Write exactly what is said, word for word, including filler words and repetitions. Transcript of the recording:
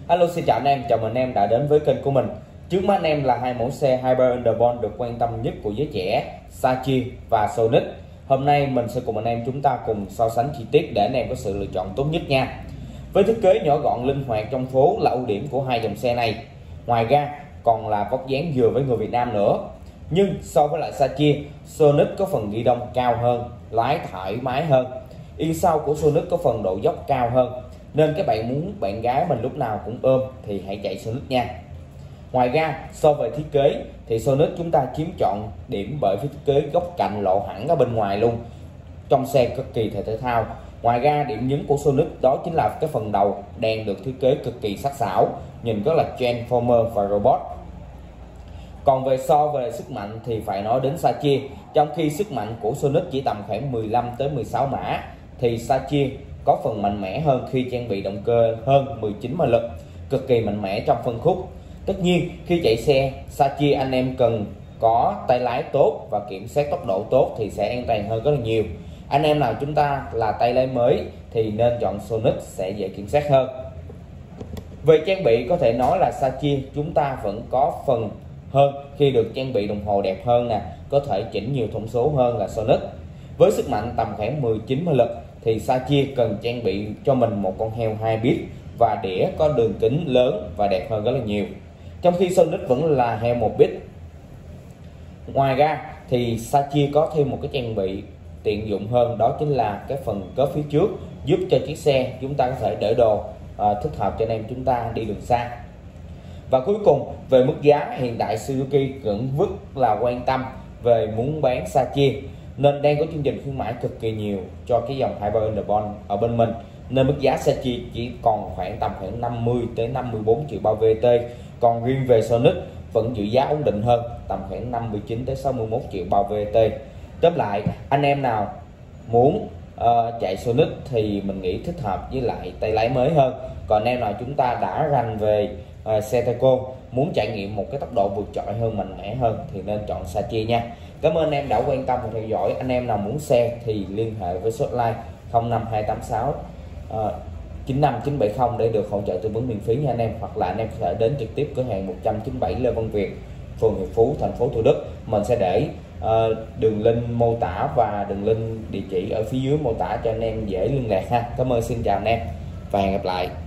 Hello, xin chào anh em, chào mừng anh em đã đến với kênh của mình. Trước mắt anh em là hai mẫu xe Hyper Underbone được quan tâm nhất của giới trẻ, Sachi và Sonic. Hôm nay mình sẽ cùng anh em chúng ta cùng so sánh chi tiết để anh em có sự lựa chọn tốt nhất nha. Với thiết kế nhỏ gọn linh hoạt trong phố là ưu điểm của hai dòng xe này. Ngoài ra còn là vóc dáng vừa với người Việt Nam nữa. Nhưng so với lại Sachi, Sonic có phần ghi đông cao hơn, lái thoải mái hơn. Yên sau của Sonic có phần độ dốc cao hơn, nên các bạn muốn bạn gái mình lúc nào cũng ôm thì hãy chạy Sonic nha. Ngoài ra so về thiết kế thì Sonic chúng ta chiếm chọn điểm bởi với thiết kế góc cạnh lộ hẳn ở bên ngoài luôn, trong xe cực kỳ thể thao. Ngoài ra điểm nhấn của Sonic đó chính là cái phần đầu đèn được thiết kế cực kỳ sắc sảo, nhìn rất là Transformer và robot. Còn về so về sức mạnh thì phải nói đến Sachi. Trong khi sức mạnh của Sonic chỉ tầm khoảng mười lăm tới mười sáu mã thì Sachi có phần mạnh mẽ hơn khi trang bị động cơ hơn mười chín mã lực, cực kỳ mạnh mẽ trong phân khúc. Tất nhiên khi chạy xe Sachi anh em cần có tay lái tốt và kiểm soát tốc độ tốt thì sẽ an toàn hơn rất là nhiều. Anh em nào chúng ta là tay lái mới thì nên chọn Sonic sẽ dễ kiểm soát hơn. Về trang bị có thể nói là Sachi chúng ta vẫn có phần hơn khi được trang bị đồng hồ đẹp hơn nè, có thể chỉnh nhiều thông số hơn là Sonic. Với sức mạnh tầm khoảng mười chín mã lực thì Sachi cần trang bị cho mình một con heo hai bit và đĩa có đường kính lớn và đẹp hơn rất là nhiều, trong khi Sonic vẫn là heo một bit. Ngoài ra thì Sachi có thêm một cái trang bị tiện dụng hơn, đó chính là cái phần cốp phía trước giúp cho chiếc xe chúng ta có thể để đồ à, thích hợp cho anh em chúng ta đi đường xa. Và cuối cùng về mức giá, hiện tại Suzuki vẫn rất là quan tâm về muốn bán Sachi, nên đang có chương trình khuyến mãi cực kỳ nhiều cho cái dòng Hyper Underbone ở bên mình, nên mức giá Sachi chỉ còn khoảng tầm khoảng năm mươi tới năm mươi bốn triệu bao vê tê. Còn riêng về Sonic vẫn giữ giá ổn định hơn, tầm khoảng năm mươi chín tới sáu mươi mốt triệu bao vê tê. Tóm lại, anh em nào muốn uh, chạy Sonic thì mình nghĩ thích hợp với lại tay lái mới hơn. Còn anh em nào chúng ta đã rành về uh, xe Taco, muốn trải nghiệm một cái tốc độ vượt trội hơn, mạnh mẽ hơn thì nên chọn Sachi nha. Cảm ơn anh em đã quan tâm và theo dõi. Anh em nào muốn xe thì liên hệ với số hotline không năm hai tám sáu chín năm chín bảy không để được hỗ trợ tư vấn miễn phí nha anh em, hoặc là anh em có thể đến trực tiếp cửa hàng một trăm chín mươi bảy Lê Văn Việt, phường Hiệp Phú, thành phố Thủ Đức. Mình sẽ để uh, đường link mô tả và đường link địa chỉ ở phía dưới mô tả cho anh em dễ liên lạc ha. Cảm ơn, xin chào anh em và hẹn gặp lại.